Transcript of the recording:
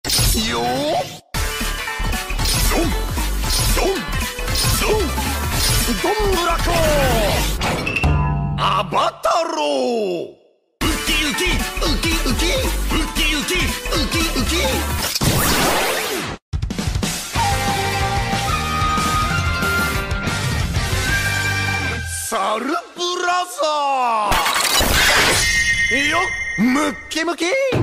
よードンドンドンドンブラコアバタローウキウキウキウキウキウキウキウキサルブラザーよっムッキムキ